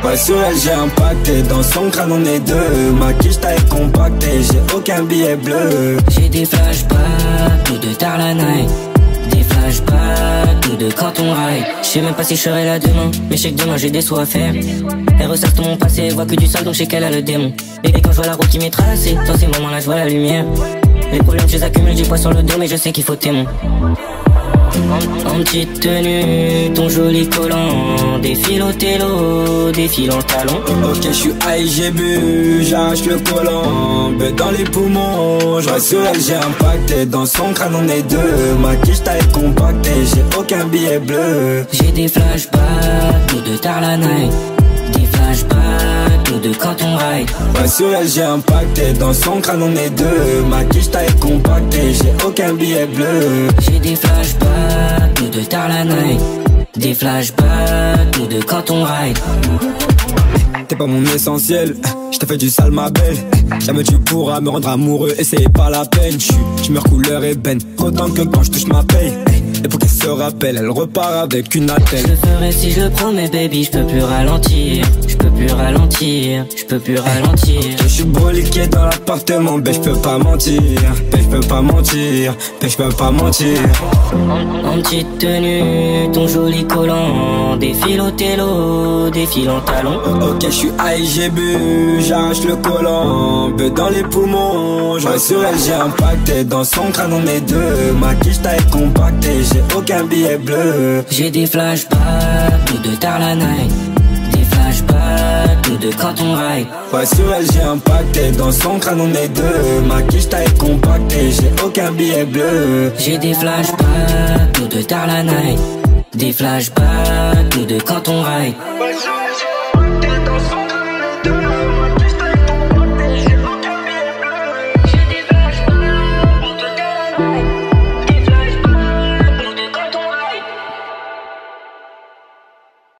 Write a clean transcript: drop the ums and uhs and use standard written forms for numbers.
Ouais, sur elle j'ai impacté, dans son crâne on est deux. Ma quiche taille compactée, j'ai aucun billet bleu. J'ai des flashbacks, tout de tard la night. Des flashbacks, tout de quand on ride. Je sais même pas si je serai là demain, mais je sais que demain j'ai des sauts à faire. Elle ressasse tout mon passé, voit que du sale donc je sais qu'elle a le démon. Et quand je vois la route qui m'est tracée, dans ces moments là je vois la lumière. Les problèmes je les accumule, j'ai poids sur le dos mais je sais qu'il faut témoin. En petite tenue, ton joli collant, défile au télo, défile en talon. Ok, je suis high, j'ai bu, j'arrache le collant, bête dans les poumons. Je sur elle, j'ai impacté, dans son crâne on est deux. Ma quiche taille compactée, j'ai aucun billet bleu. J'ai des flashbacks, tout de tard la night. Des flashbacks, tout de quand on ride. Ouais, sur elle, j'ai impacté, dans son crâne on est deux. Ma quiche taille compactée, j'ai aucun billet bleu. J'ai des flashbacks, tout de tard la night. Des flashbacks, tout de quand on ride. T'es pas mon essentiel, je t'ai fait du sale ma belle. Jamais tu pourras me rendre amoureux et c'est pas la peine. Je meurs couleur ébène, autant que quand je touche ma paye. Et pour qu'elle se rappelle, elle repart avec une attelle. Je le ferai si je le promets baby, je peux plus ralentir. Je peux plus ralentir, je peux plus ralentir. Je suis broliqué dans l'appartement, ben je peux pas mentir. Ben je peux pas mentir, ben je peux pas mentir. En petite tenue, ton joli collant, défile au télo, défile en talon. Ok, je suis high, j'ai bu, j'arrache le collant, bête dans les poumons. Je sur elle, j'ai impacté, dans son crâne on est deux. Ma quiche taille compactée, j'ai aucun billet bleu. J'ai des flashbacks, tout de tard la night. Des flashbacks, tout de quand on ride. Ouais, sur elle, j'ai impacté, dans son crâne on est deux. Ma quiche taille compactée, j'ai aucun billet bleu. J'ai des flashbacks, tout de tard la night. Des flashbacks, tout de quand on ride.